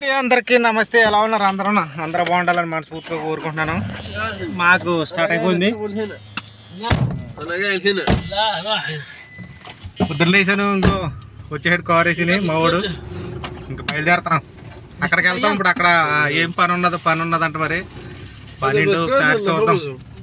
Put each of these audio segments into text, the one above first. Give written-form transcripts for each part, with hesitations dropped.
అందరికీ నమస్తే. ఎలా ఉన్నారు అందరూ బాగుండాలని మనస్ఫూర్తిగా కోరుకుంటున్నాను. మాకు స్టార్ట్ అయిపోయింది. పొద్దున్న లేసాను, ఇంకో వచ్చేసాడు కార్ వేసి మా వాడు. ఇంకా బయలుదేరుతున్నాం, అక్కడికి వెళ్తాం. ఇప్పుడు అక్కడ ఏం పని ఉన్నదంట. మరి పని ఏంటో ఒకసారి చూద్దాం.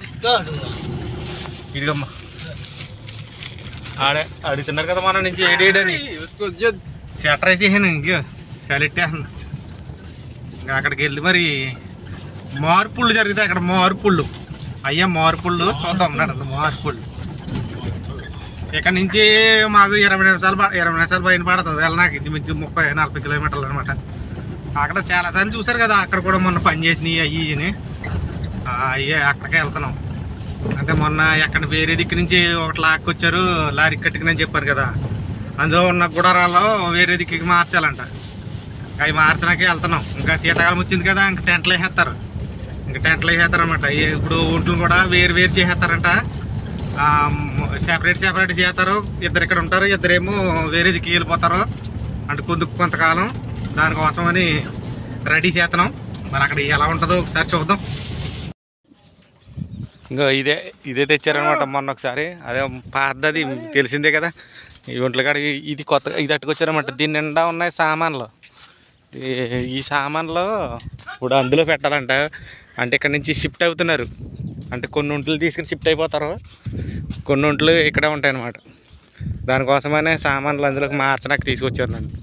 ఇదిగమ్మా అడుగుతున్నారు కదా మన నుంచి ఏడేడని షటర్ వేసేసాను. ఇంకో సెలెట్టేసాను. ఇంకా అక్కడికి వెళ్ళి మరి మార్పుళ్ళు జరుగుతాయి. అక్కడ మార్పుళ్ళు మార్పుళ్ళు చూద్దాం. మార్పుళ్ళు ఇక్కడ నుంచి మాకు 20 నిమిషాలు పైన పడుతుంది వెళ్ళడానికి. ఇంచుమించు 30-40 కిలోమీటర్లు అనమాట. అక్కడ చాలాసార్లు చూసారు కదా, అక్కడ కూడా మొన్న పని చేసినాయి అయ్యి అక్కడికే వెళ్తున్నాం. అంటే మొన్న ఎక్కడ వేరే దిక్కు నుంచి ఒకటి లాక్కొచ్చారు, లారీ కట్టుకుని చెప్పారు కదా, అందులో ఉన్న గుడారాల్లో వేరే దిక్కుకి మార్చాలంట. అవి మార్చడానికే వెళ్తున్నాం. ఇంకా శీతాకాలం వచ్చింది కదా, ఇంకా టెంట్లు వేసేస్తారు. అనమాట. ఇప్పుడు ఒంట్లు కూడా వేరు చేసేస్తారంట. సెపరేట్ చేస్తారు. ఇద్దరు ఇక్కడ ఉంటారు, ఇద్దరేమో వేరే దిక్కు వెళ్ళిపోతారు. అంటే కొంతకాలం దానికోసం అని రెడీ చేస్తున్నాం. మరి అక్కడ ఎలా ఉంటుందో ఒకసారి చూద్దాం. ఇంకా ఇదే తెచ్చారనమాట మొన్న ఒకసారి. అదే పాతది తెలిసిందే కదా. ఈ ఒంట్ల కాడ ఇది కొత్తగా ఇది అట్టుకొచ్చారనమాట. దీని నిండా ఉన్నాయి సామాన్లు. ఈ సామాన్లు ఇప్పుడు అందులో పెట్టాలంట. అంటే ఇక్కడ నుంచి షిఫ్ట్ అవుతున్నారు. అంటే కొన్ని ఒంట్లు తీసుకుని షిఫ్ట్ అయిపోతారు, కొన్ని ఒంట్లు ఇక్కడే ఉంటాయి అన్నమాట. దానికోసమనే సామాన్లు అందులోకి మార్చడానికి తీసుకొచ్చారు నన్ను.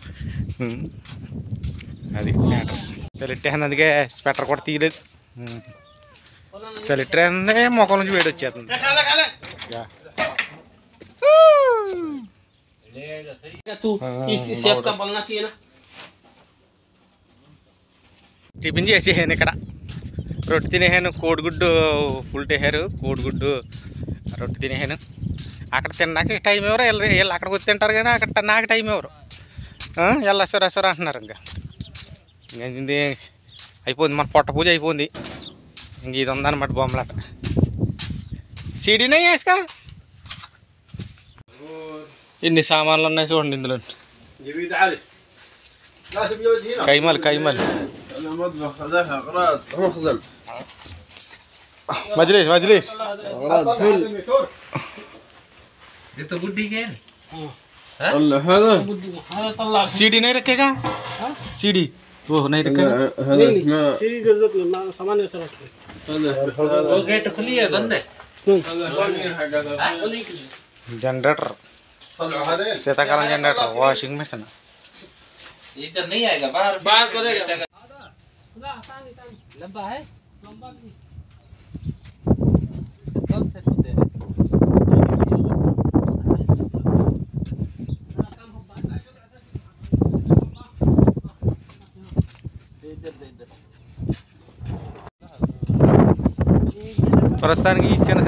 అది మ్యాటర్. సెలెక్ట్ అయింది, అందుకే స్వెటర్ కూడా తీయలేదు. సెలెక్ట్ అయింది, మొక్కల నుంచి వేడి వచ్చేస్తుంది. టిఫిన్ చేసేసాను. ఇక్కడ రొట్టె తినేసాను. కోడిగుడ్డు పుల్టేసారు. కోడిగుడ్డు రొట్టె తినేసాను. అక్కడ తిన్నాక టైం ఎవరు వీళ్ళు అక్కడికి వచ్చి తింటారు, కానీ అక్కడ నాకు టైం ఎవరు వెళ్ళొస్తారు అంటున్నారు. ఇంకా ఇది అయిపోయింది, మన పొట్ట పూజ అయిపోయింది. ఇంక ఇది ఉందన్నమాట బొమ్మలాట. సీడీనే వేసుకా. ఎన్ని సామాన్లు ఉన్నాయి చూడండి ఇందులో. కైమల్ మజ్లీస్ सीडी नहीं रखेगा? सीडी वो नहीं रखेगा? सीडी जरूरत नहीं, सामान ऐसा रखते हैं। वो गेट खुली है, बंद है। जनरेटर शीताकाल जनरेटर वॉशिंग मशीन इधर नहीं आएगा, बाहर करेगा। लंबा है, लंबा नहीं कब से होते हैं। ప్రస్తుతానికి ఈ చిన్న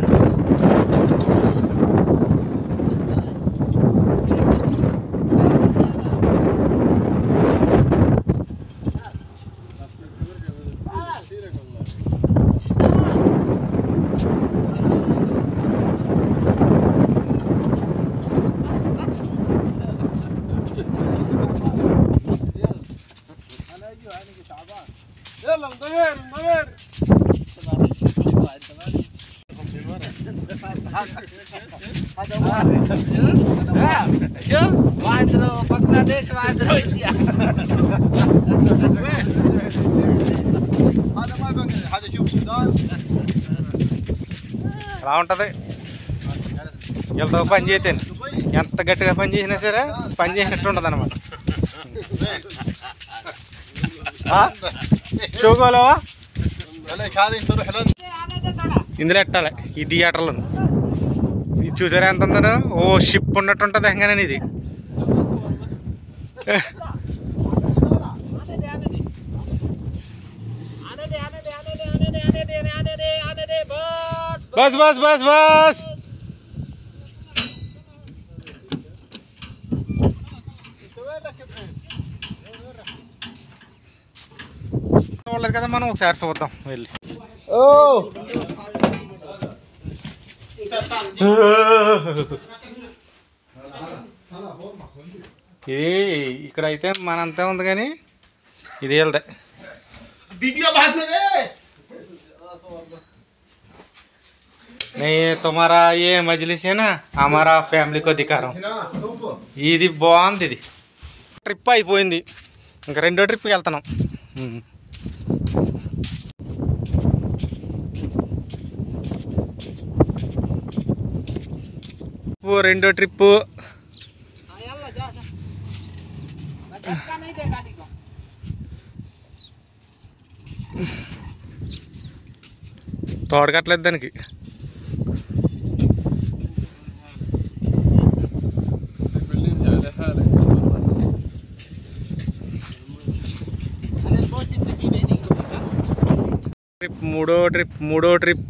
बांग्लादेश इंडिया అలా ఉంటుంది. వీళ్ళతో పని చేస్తే ఎంత గట్టిగా పని చేసినా సరే పని చేసినట్టు ఉంటుంది అన్నమాట. షోగోలోవా ఇందులో ఎట్టాలి. ఈ థియేటర్లో ఇది చూసారా ఎంత ఉందో. ఓ షిప్ ఉన్నట్టు ఉంటుంది హంగానే ఇది. बस बस बस बस వాళ్ళది కదా, మనం ఒకసారి చూద్దాం వెళ్ళి. ఓ ఇది ఇక్కడ అయితే మనంతా ఉంది, కానీ ఇది వెళ్తే वीडियो बाद में रे नहीं तुम्हारा ये मजलिस है ना हमारा ఫ్యామిలీ को दिखा रहा हूँ ఇది బాగుంది ఇది ట్రిప్ అయిపోయింది ఇంకా రెండో ట్రిప్కి వెళ్తున్నాం రెండో ట్రిప్పు తోడగట్లేదు దానికి ట్రిప్ మూడో ట్రిప్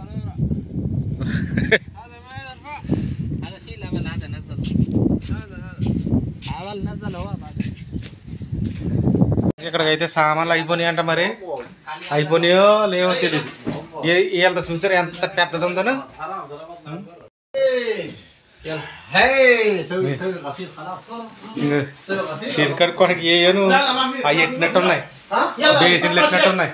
ఇక్కడికైతే సామాన్లు అయిపోయినాయి అంట మరి అయిపోయినాయో లేవో తెలియదు వెళ్తా చూసారు ఎంత పెద్దది ఉందని సీది కడుక్కోడానికి ఏను అవి ఎట్టినట్టు ఉన్నాయి బేసిన్లు ఎట్టినట్టు ఉన్నాయి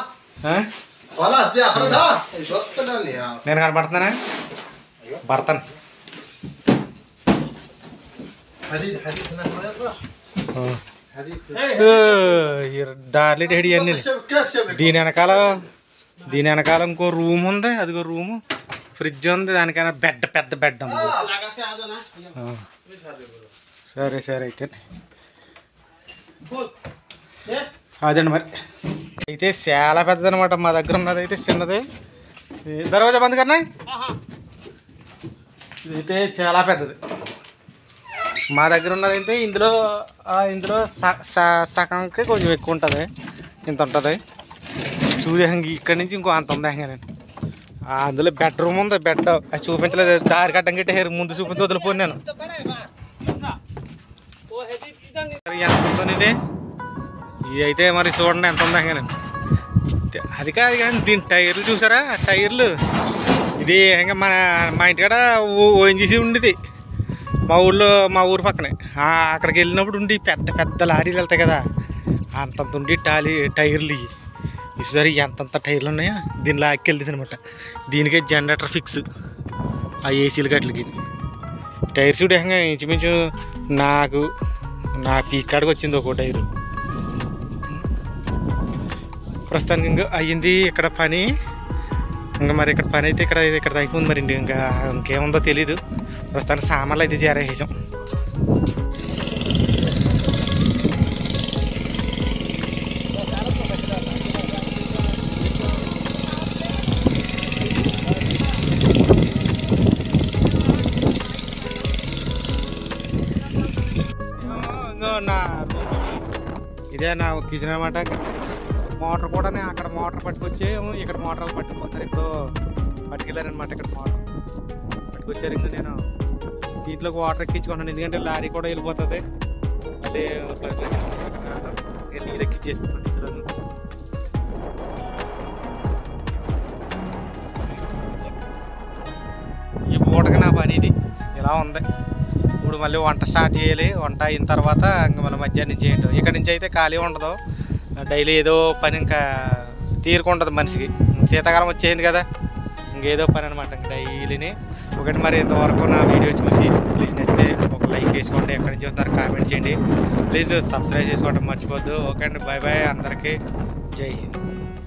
నేను కనపడుతున్నానా భర్తను దార్లీ డేడి అన్ని దీని వెనకాల ఇంకో రూమ్ ఉంది అదిగో రూము ఫ్రిడ్జ్ ఉంది దానికైనా బెడ్ పెద్ద బెడ్ ఉంది సరే సరే అయితే అదండి మరి అయితే చాలా పెద్దది అనమాట మా దగ్గర ఉన్నది అయితే చిన్నది దర్వాజా బంద్ కన్నా ఇదైతే చాలా పెద్దది మా దగ్గర ఉన్నది అయితే ఇందులో సగంకి కొంచెం ఎక్కువ ఉంటుంది ఇంత ఉంటుంది చూడండి ఇక్కడి నుంచి ఇంకో అంత ఉంది నేను అందులో బెడ్రూమ్ ఉంది బెడ్ అది చూపించలేదు దారి కట్టం కట్టేసారు ముందు చూపించి వదిలిపోయి నేను ఎంత ఉంటుంది ఇది అయితే మరి చూడండి ఎంత ఉంది నేను అది కాదు కానీ దీని టైర్లు చూసారా టైర్లు ఇది ఇంకా మా ఇంటికాడ ఓఎన్జీసీ ఉండేది మా ఊరు పక్కనే అక్కడికి వెళ్ళినప్పుడు ఉండి పెద్ద పెద్ద లారీలు వెళ్తాయి కదా అంతంత ఉండి టైర్లు ఇవి సరే ఎంతంత టైర్లు ఉన్నాయా దీని లాక్కెళ్ళేది అనమాట దీనికే జనరేటర్ ఫిక్స్ ఆ ఏసీలు గట్లకి టైర్స్ కూడా ఇంచుమించు నా పీకాడికి వచ్చింది ఒక్కో టైరు ప్రస్తుతానికి ఇంకా అయ్యింది ఇక్కడ పని ఇంకా మరి ఇక్కడ పని అయితే ఇక్కడ అయిపోయింది మరి ఇంకేముందో తెలీదు ప్రస్తుతానికి సామాన్లు అయితే చేరేసాం ఇదే నా కిచెన్ అనమాట మోటార్ కూడా అక్కడ మోటార్ పట్టుకొచ్చి ఇక్కడ మోటార్లు పట్టుకుపోతారు ఇప్పుడు పట్టుకెళ్ళారనమాట ఇక్కడ మోటార్ పట్టుకొచ్చారు ఇంకా నేను దీంట్లోకి వాటర్ ఎక్కించుకున్నాను ఎందుకంటే లారీ కూడా వెళ్ళిపోతుంది మళ్ళీ నీరు ఎక్కించేసుకున్నాను ఇందులో ఈ పూటకి నా పని ఇది ఇలా ఉంది ఇప్పుడు మళ్ళీ వంట స్టార్ట్ చేయాలి వంట అయిన తర్వాత ఇంకా మళ్ళీ మధ్యాహ్నం చేయండి ఇక్కడ నుంచి అయితే ఖాళీ ఉండదు డైలీ ఏదో పని ఇంకా తీరుకుంటుంది మనిషికి శీతాకాలం వచ్చేసింది కదా ఇంకేదో పని అనమాట ఇంకా డైలీని ఒకటి మరి ఇంతవరకు నా వీడియో చూసి ప్లీజ్ నచ్చితే ఒక లైక్ వేసుకోండి ఎక్కడి నుంచి వస్తున్నారు కామెంట్ చేయండి ప్లీజ్ సబ్స్క్రైబ్ చేసుకోవడం మర్చిపోద్దు ఓకే అండి బాయ్ బాయ్ అందరికీ జై హింద్